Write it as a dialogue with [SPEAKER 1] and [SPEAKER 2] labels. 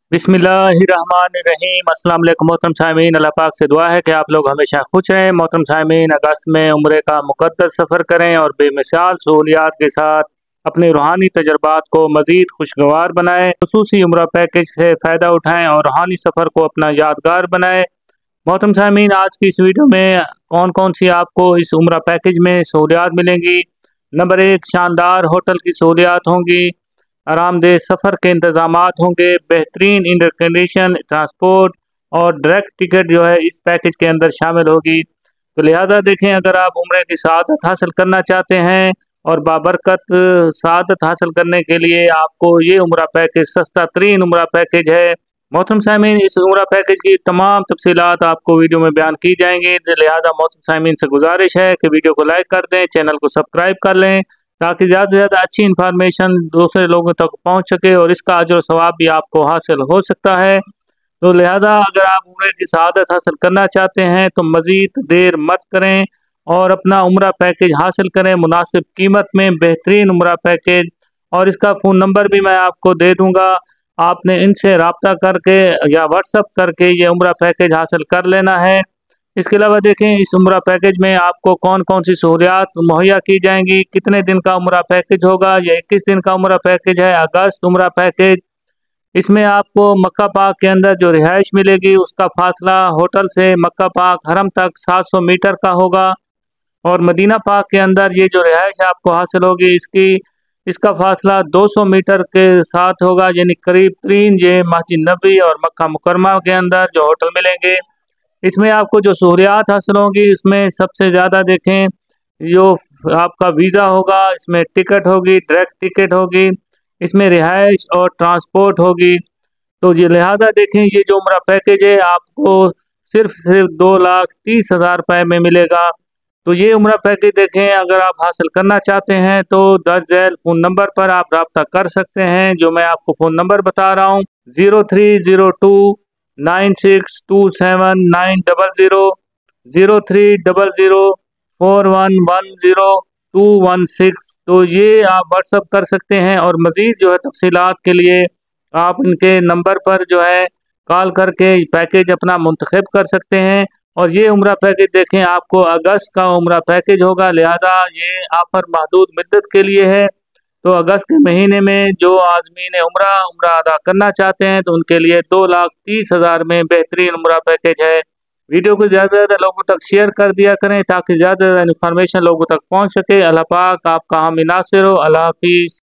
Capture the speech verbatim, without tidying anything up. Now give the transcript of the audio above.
[SPEAKER 1] बिस्मिल्लाहिर्रहमानिर्रहीम। अस्सलाम वालेकुम मोहतरम सामीन, अल्लाह पाक से दुआ है कि आप लोग हमेशा खुश रहें। मोहतरम सामीन, अगस्त में उम्रे का मुक़द्दस सफ़र करें और बेमिसाल सहूलियात के साथ अपने रूहानी तजर्बात को मज़ीद खुशगवार बनाएं। खुसूसी उम्रा पैकेज से फ़ायदा उठाएं और रूहानी सफ़र को अपना यादगार बनाएं। मोहतरम सामीन, आज की इस वीडियो में कौन कौन सी आपको इस उम्रा पैकेज में सहूलियात मिलेंगी। नंबर एक, शानदार होटल की सहूलियात होंगी, आरामदेह सफ़र के इंतज़ामात होंगे, बेहतरीन इंटर कंडीशन ट्रांसपोर्ट और डायरेक्ट टिकट जो है इस पैकेज के अंदर शामिल होगी। तो लिहाजा देखें, अगर आप उम्रे की सआदत हासिल करना चाहते हैं और बाबरकत सआदत हासिल करने के लिए आपको ये उम्रा पैकेज सस्ता तरीन उम्रा पैकेज है। मोहतरम सामीन, इस उम्रा पैकेज की तमाम तफसीलात आपको वीडियो में बयान की जाएंगी। लिहाजा मोहतरम सामीन से गुजारिश है कि वीडियो को लाइक कर दें, चैनल को सब्सक्राइब कर लें ताकि ज़्यादा से ज़्यादा अच्छी इन्फॉर्मेशन दूसरे लोगों तक पहुंच सके और इसका अजर और सवाब भी आपको हासिल हो सकता है। तो लिहाजा अगर आप उम्रे की सआदत हासिल करना चाहते हैं तो मज़ीद देर मत करें और अपना उम्रा पैकेज हासिल करें मुनासिब कीमत में, बेहतरीन उम्रा पैकेज। और इसका फ़ोन नंबर भी मैं आपको दे दूँगा, आपने इनसे रब्ता करके या व्हाट्सअप करके ये उम्रा पैकेज हासिल कर लेना है। इसके अलावा देखें, इस उम्रा पैकेज में आपको कौन कौन सी सहूलियात मुहैया की जाएंगी। कितने दिन का उम्रा पैकेज होगा, या इक्कीस दिन का उम्रा पैकेज है, अगस्त उम्रा पैकेज। इसमें आपको मक्का पाक के अंदर जो रिहाइश मिलेगी उसका फासला होटल से मक्का पाक हरम तक सात सौ मीटर का होगा और मदीना पाक के अंदर ये जो रिहाइश आपको हासिल होगी इसकी इसका फासला दो सौ मीटर के साथ होगा, यानी करीब तीन ये मस्जिद नबी और मक्का मुकरमा के अंदर जो होटल मिलेंगे। इसमें आपको जो सहूलियात हासिल होंगी इसमें सबसे ज़्यादा देखें जो आपका वीज़ा होगा, इसमें टिकट होगी, डायरेक्ट टिकट होगी, इसमें रिहाइश और ट्रांसपोर्ट होगी। तो ये लिहाजा देखें, ये जो उम्रा पैकेज है आपको सिर्फ सिर्फ दो लाख तीस हज़ार रुपये में मिलेगा। तो ये उम्रा पैकेज देखें, अगर आप हासिल करना चाहते हैं तो दर्ज झैल फ़ोन नंबर पर आप रब्ता कर सकते हैं, जो मैं आपको फ़ोन नंबर बता रहा हूँ, zero three zero two nine six two seven nine double zero, zero three double zero four one one zero two one six. तो ये आप व्हाट्सअप कर सकते हैं और मज़ीद जो है तफसीलात के लिए आप इनके नंबर पर जो है कॉल करके पैकेज अपना मुंतखब कर सकते हैं। और ये उम्रा पैकेज देखें, आपको अगस्त का उम्रा पैकेज होगा, लिहाजा ये ऑफर महदूद मुद्दत के लिए है। तो अगस्त के महीने में जो आदमीन उम्रा उम्रा अदा करना चाहते हैं तो उनके लिए दो लाख तीस हज़ार में बेहतरीन उम्रा पैकेज है। वीडियो को ज़्यादा से ज़्यादा लोगों तक शेयर कर दिया करें ताकि ज़्यादा से ज़्यादा इन्फॉर्मेशन लोगों तक पहुँच सके। अल्लाह पाक आपका हामी नासिर हो। अल्लाह हाफिज़।